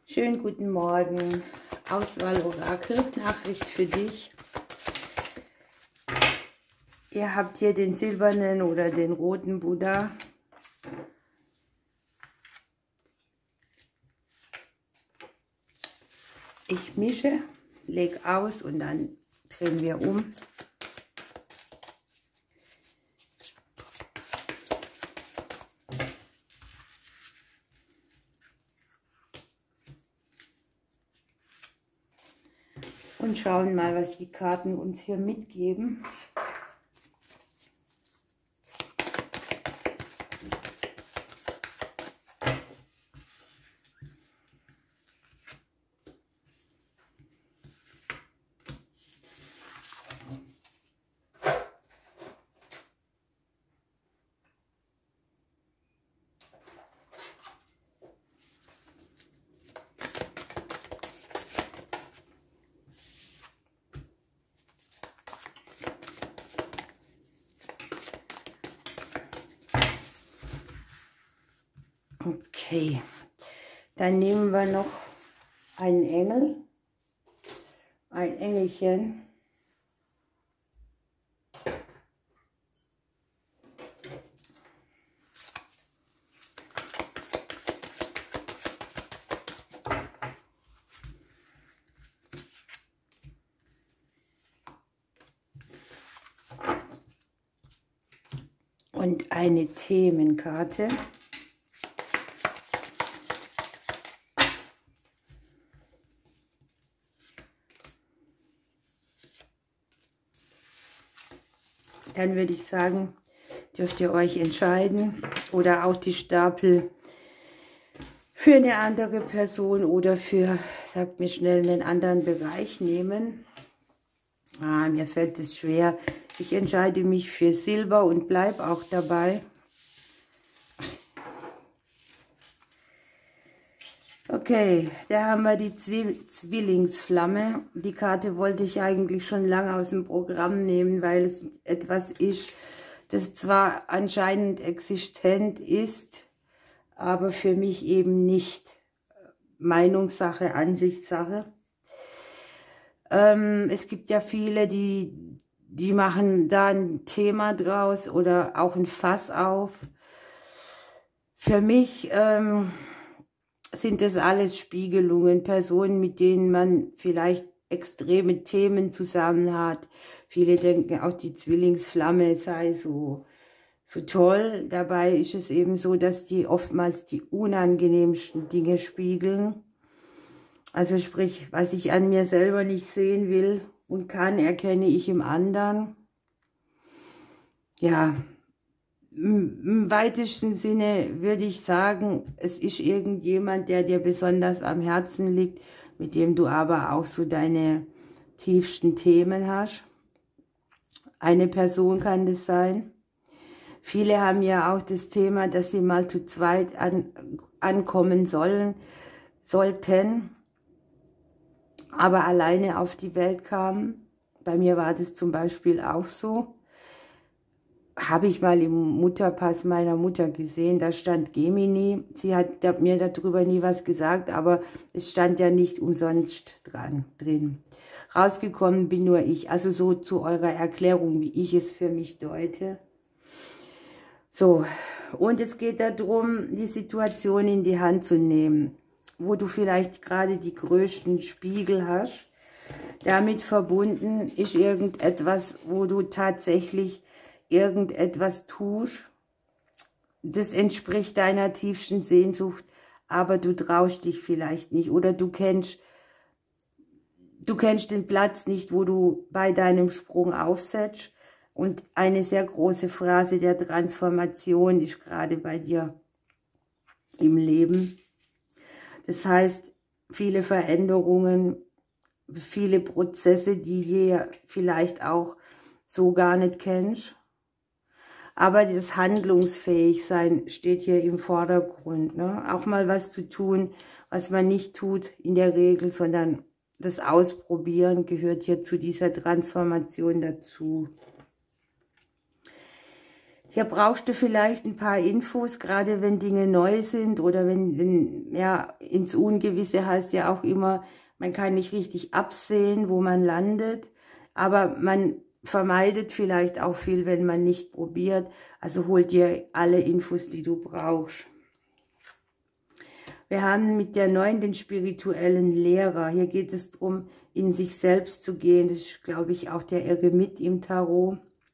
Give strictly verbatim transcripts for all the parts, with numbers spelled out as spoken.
Schönen guten Morgen. Auswahl Orakel, Nachricht für dich. Ihr habt hier den silbernen oder den roten Buddha. Ich mische, leg aus und dann drehen wir um. Und schauen mal, was die Karten uns hier mitgeben. Okay, dann nehmen wir noch einen Engel, ein Engelchen. Und eine Themenkarte. Dann würde ich sagen, dürft ihr euch entscheiden oder auch die Stapel für eine andere Person oder für, sagt mir schnell, einen anderen Bereich nehmen. Ah, mir fällt es schwer. Ich entscheide mich für Silber und bleibe auch dabei. Okay, da haben wir die Zwi- Zwillingsflamme. Die Karte wollte ich eigentlich schon lange aus dem Programm nehmen, weil es etwas ist, das zwar anscheinend existent ist, aber für mich eben nicht. Meinungssache, Ansichtssache. Ähm, es gibt ja viele, die, die machen da ein Thema draus oder auch ein Fass auf. Für mich ähm, sind das alles Spiegelungen, Personen, mit denen man vielleicht extreme Themen zusammen hat. Viele denken auch, die Zwillingsflamme sei so, so toll. Dabei ist es eben so, dass die oftmals die unangenehmsten Dinge spiegeln. Also sprich, was ich an mir selber nicht sehen will und kann, erkenne ich im anderen. Ja, im weitesten Sinne würde ich sagen, es ist irgendjemand, der dir besonders am Herzen liegt, mit dem du aber auch so deine tiefsten Themen hast. Eine Person kann das sein. Viele haben ja auch das Thema, dass sie mal zu zweit an, ankommen sollen, sollten, aber alleine auf die Welt kamen. Bei mir war das zum Beispiel auch so. Habe ich mal im Mutterpass meiner Mutter gesehen, da stand Gemini. Sie hat mir darüber nie was gesagt, aber es stand ja nicht umsonst dran, drin. Rausgekommen bin nur ich, also so zu eurer Erklärung, wie ich es für mich deute. So, und es geht darum, die Situation in die Hand zu nehmen, wo du vielleicht gerade die größten Spiegel hast. Damit verbunden ist irgendetwas, wo du tatsächlich irgendetwas tust, das entspricht deiner tiefsten Sehnsucht, aber du traust dich vielleicht nicht oder du kennst, du kennst den Platz nicht, wo du bei deinem Sprung aufsetzt. Und eine sehr große Phrase der Transformation ist gerade bei dir im Leben. Das heißt, viele Veränderungen, viele Prozesse, die du vielleicht auch so gar nicht kennst. Aber das Handlungsfähigsein steht hier im Vordergrund. Ne? Auch mal was zu tun, was man nicht tut in der Regel, sondern das Ausprobieren gehört hier zu dieser Transformation dazu. Hier brauchst du vielleicht ein paar Infos, gerade wenn Dinge neu sind oder wenn, wenn ja, ins Ungewisse heißt ja auch immer, man kann nicht richtig absehen, wo man landet, aber man vermeidet vielleicht auch viel, wenn man nicht probiert. Also hol dir alle Infos, die du brauchst. Wir haben mit der neuen den spirituellen Lehrer. Hier geht es darum, in sich selbst zu gehen. Das ist, glaube ich, auch der Eremit im Tarot.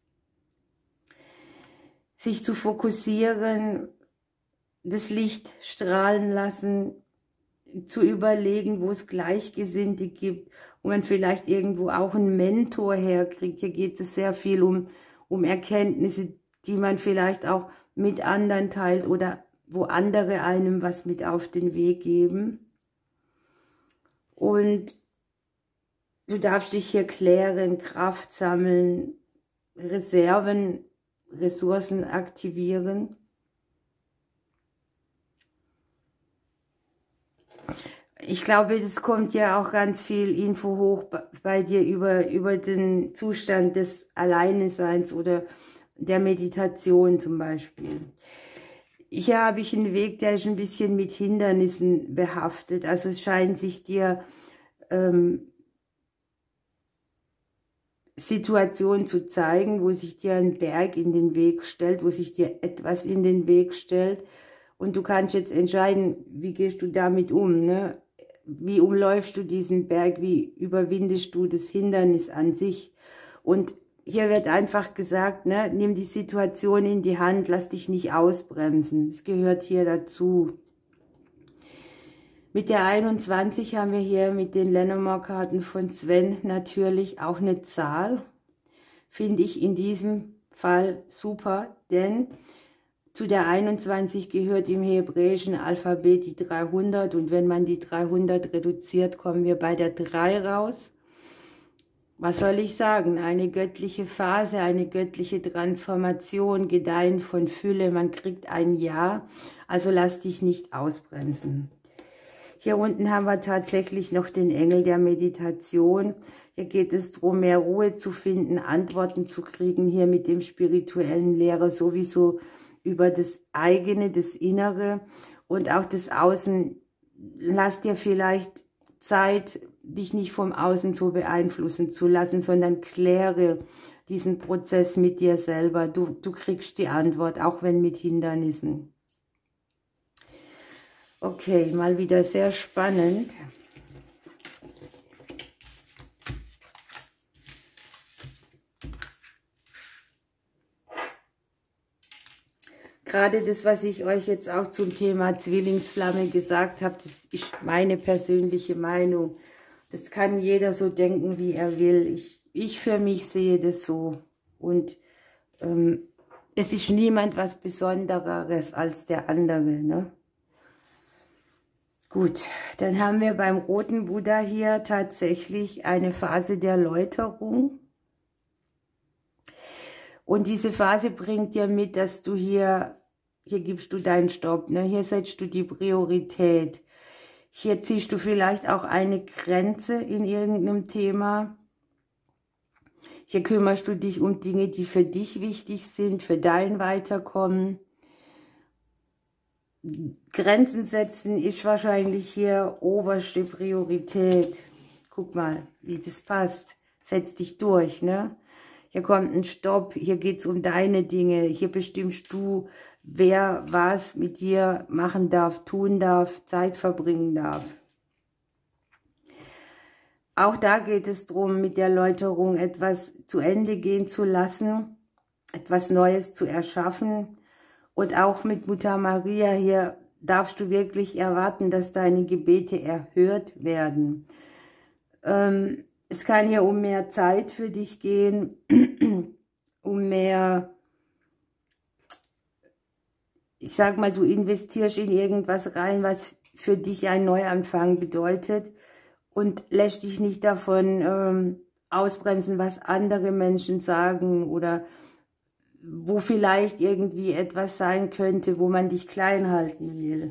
Sich zu fokussieren, das Licht strahlen lassen, zu überlegen, wo es Gleichgesinnte gibt, wo man vielleicht irgendwo auch einen Mentor herkriegt. Hier geht es sehr viel um, um Erkenntnisse, die man vielleicht auch mit anderen teilt oder wo andere einem was mit auf den Weg geben. Und du darfst dich hier klären, Kraft sammeln, Reserven, Ressourcen aktivieren. Ich glaube, es kommt ja auch ganz viel Info hoch bei dir über, über den Zustand des Alleineseins oder der Meditation zum Beispiel. Hier habe ich einen Weg, der ist ein bisschen mit Hindernissen behaftet. Also es scheint sich dir ähm, Situationen zu zeigen, wo sich dir ein Berg in den Weg stellt, wo sich dir etwas in den Weg stellt. Und du kannst jetzt entscheiden, wie gehst du damit um, ne? Wie umläufst du diesen Berg, wie überwindest du das Hindernis an sich? Und hier wird einfach gesagt, ne, nimm die Situation in die Hand, lass dich nicht ausbremsen. Das gehört hier dazu. Mit der einundzwanzig haben wir hier mit den Lenormand-Karten von Sven natürlich auch eine Zahl. Finde ich in diesem Fall super, denn zu der einundzwanzig gehört im hebräischen Alphabet die dreihundert und wenn man die dreihundert reduziert, kommen wir bei der drei raus. Was soll ich sagen? Eine göttliche Phase, eine göttliche Transformation, Gedeihen von Fülle, man kriegt ein Ja, also lass dich nicht ausbremsen. Hier unten haben wir tatsächlich noch den Engel der Meditation. Hier geht es darum, mehr Ruhe zu finden, Antworten zu kriegen, hier mit dem spirituellen Lehrer sowieso über das eigene, das Innere und auch das Außen. Lass dir vielleicht Zeit, dich nicht vom Außen so beeinflussen zu lassen, sondern kläre diesen Prozess mit dir selber. Du, du kriegst die Antwort, auch wenn mit Hindernissen. Okay, mal wieder sehr spannend. Gerade das, was ich euch jetzt auch zum Thema Zwillingsflamme gesagt habe, das ist meine persönliche Meinung. Das kann jeder so denken, wie er will. Ich, ich für mich sehe das so. Und ähm, es ist niemand was Besondereres als der andere, ne? Gut, dann haben wir beim roten Buddha hier tatsächlich eine Phase der Läuterung. Und diese Phase bringt dir mit, dass du hier, hier gibst du deinen Stopp, ne? Hier setzt du die Priorität. Hier ziehst du vielleicht auch eine Grenze in irgendeinem Thema. Hier kümmerst du dich um Dinge, die für dich wichtig sind, für dein Weiterkommen. Grenzen setzen ist wahrscheinlich hier oberste Priorität. Guck mal, wie das passt. Setz dich durch, ne? Hier kommt ein Stopp, hier geht es um deine Dinge. Hier bestimmst du, wer was mit dir machen darf, tun darf, Zeit verbringen darf. Auch da geht es darum, mit der Läuterung etwas zu Ende gehen zu lassen, etwas Neues zu erschaffen. Und auch mit Mutter Maria hier darfst du wirklich erwarten, dass deine Gebete erhört werden. Ähm, es kann hier um mehr Zeit für dich gehen, um mehr, ich sag mal, du investierst in irgendwas rein, was für dich ein Neuanfang bedeutet und lässt dich nicht davon ähm, ausbremsen, was andere Menschen sagen oder wo vielleicht irgendwie etwas sein könnte, wo man dich klein halten will.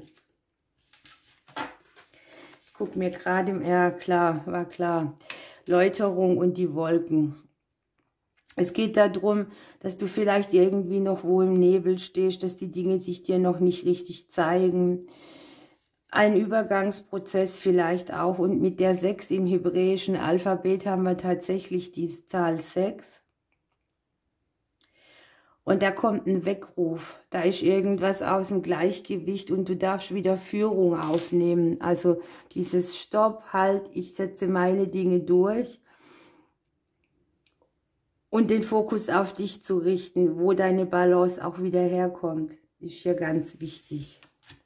Ich guck mir gerade, ja klar, war klar, Läuterung und die Wolken. Es geht darum, dass du vielleicht irgendwie noch wo im Nebel stehst, dass die Dinge sich dir noch nicht richtig zeigen. Ein Übergangsprozess vielleicht auch. Und mit der sechs im hebräischen Alphabet haben wir tatsächlich die Zahl sechs. Und da kommt ein Weckruf. Da ist irgendwas aus dem Gleichgewicht und du darfst wieder Führung aufnehmen. Also dieses Stopp, halt, ich setze meine Dinge durch. Und den Fokus auf dich zu richten, wo deine Balance auch wieder herkommt, ist hier ganz wichtig.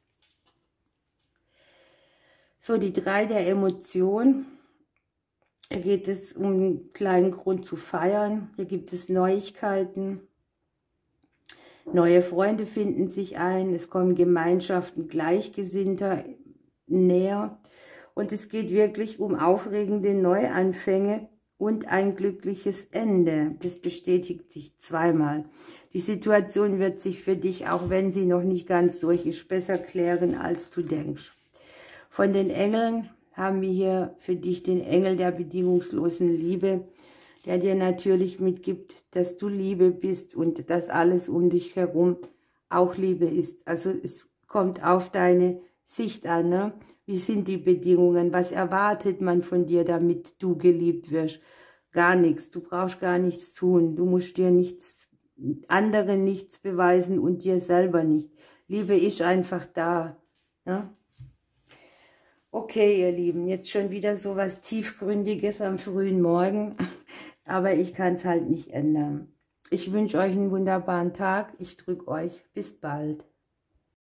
So, die drei der Emotion. Hier geht es um einen kleinen Grund zu feiern. Hier gibt es Neuigkeiten. Neue Freunde finden sich ein. Es kommen Gemeinschaften Gleichgesinnter näher. Und es geht wirklich um aufregende Neuanfänge und ein glückliches Ende. Das bestätigt sich zweimal. Die Situation wird sich für dich, auch wenn sie noch nicht ganz durch ist, besser klären, als du denkst. Von den Engeln haben wir hier für dich den Engel der bedingungslosen Liebe, der dir natürlich mitgibt, dass du Liebe bist und dass alles um dich herum auch Liebe ist. Also es kommt auf deine Sicht an, ne? Wie sind die Bedingungen? Was erwartet man von dir, damit du geliebt wirst? Gar nichts. Du brauchst gar nichts tun. Du musst dir nichts, anderen nichts beweisen und dir selber nicht. Liebe ist einfach da. Ne? Okay, ihr Lieben, jetzt schon wieder so was Tiefgründiges am frühen Morgen. Aber ich kann es halt nicht ändern. Ich wünsche euch einen wunderbaren Tag. Ich drücke euch. Bis bald.